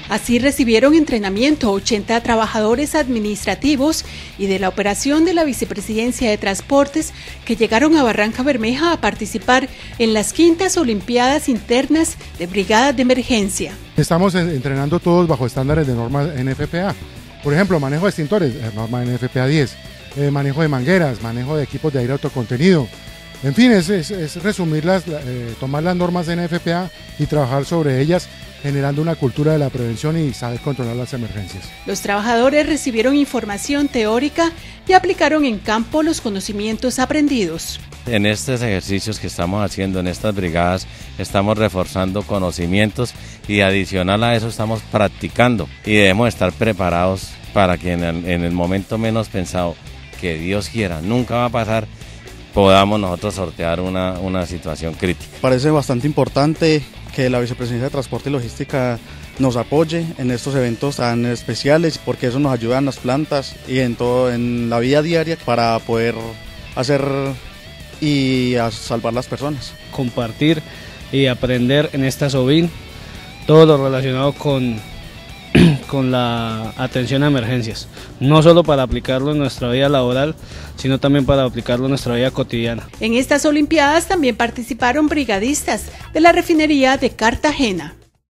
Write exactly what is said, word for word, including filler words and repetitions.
Así recibieron entrenamiento ochenta trabajadores administrativos y de la operación de la Vicepresidencia de Transportes que llegaron a Barranca Bermeja a participar en las quintas Olimpiadas Internas de Brigadas de Emergencia. Estamos entrenando todos bajo estándares de normas N F P A. Por ejemplo, manejo de extintores, norma N F P A diez, eh, manejo de mangueras, manejo de equipos de aire autocontenido. En fin, es, es, es resumirlas, eh, tomar las normas de N F P A y trabajar sobre ellas, generando una cultura de la prevención y saber controlar las emergencias. Los trabajadores recibieron información teórica y aplicaron en campo los conocimientos aprendidos. En estos ejercicios que estamos haciendo en estas brigadas, estamos reforzando conocimientos y adicional a eso estamos practicando y debemos estar preparados para que en el, en el momento menos pensado, que Dios quiera, nunca va a pasar, podamos nosotros sortear una, una situación crítica. Parece bastante importante que la Vicepresidencia de Transporte y Logística nos apoye en estos eventos tan especiales, porque eso nos ayuda en las plantas y en todo, en la vida diaria, para poder hacer y a salvar las personas. Compartir y aprender en esta SOBIN todo lo relacionado con, con la atención a emergencias, no solo para aplicarlo en nuestra vida laboral, sino también para aplicarlo en nuestra vida cotidiana. En estas Olimpiadas también participaron brigadistas de la refinería de Cartagena.